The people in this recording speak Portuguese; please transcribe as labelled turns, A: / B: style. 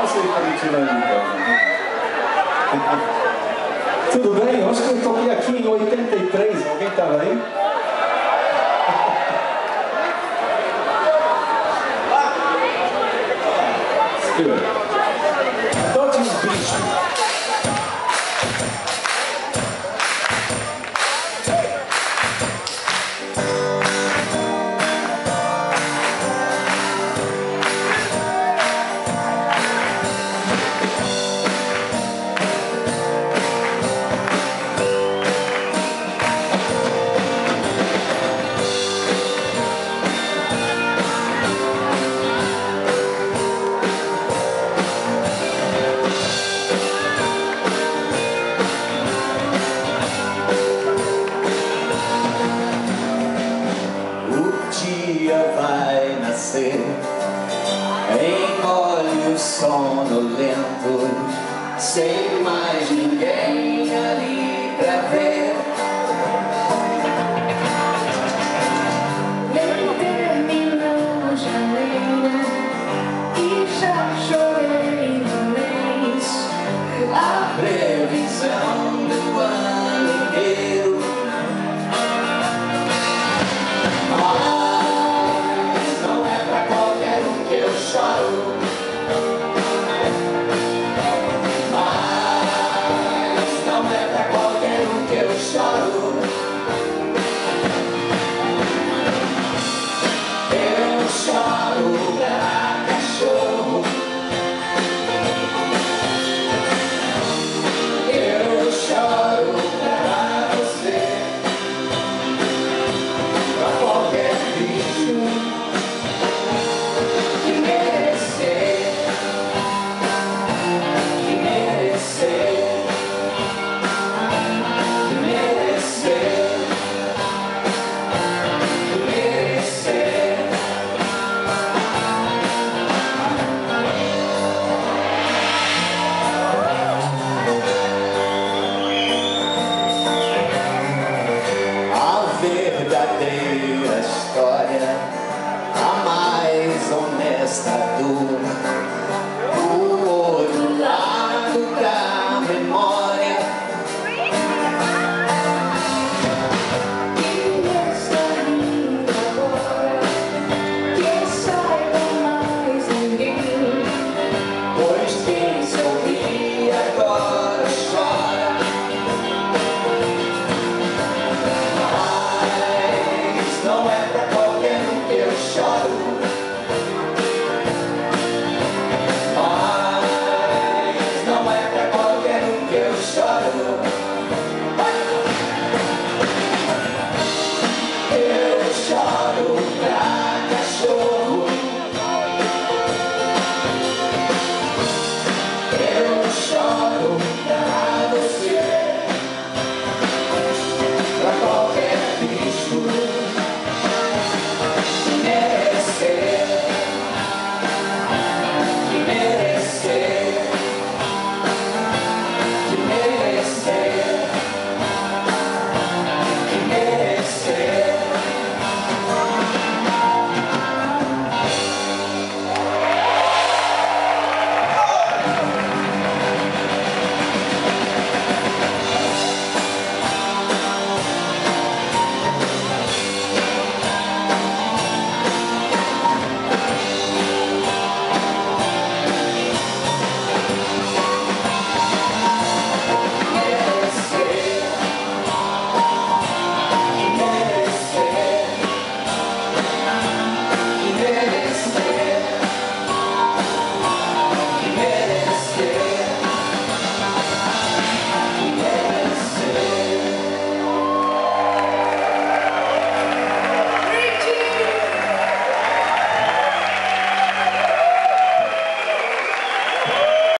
A: Passa aí pra gente lá então. Tudo bem? Eu acho que eu toquei aqui em 83. Alguém estava aí? Adote um bicho.
B: Engole o sono lento, sem mais ninguém ali pra ver.
C: Nem terminou janeiro e já chorei no mês.
B: A previsão do ano inteiro. Mas não é pra qualquer um que eu choro. Mas não é pra qualquer um que eu choro. Eu choro pra cachorro. Eu choro pra você, pra qualquer bicho que merecer, que merecer, que merecer, que merecer. A verdadeira história, a mais honesta dor, o outro lado da memória.
C: E esta vida agora, que saiba mais ninguém.
B: Pois quem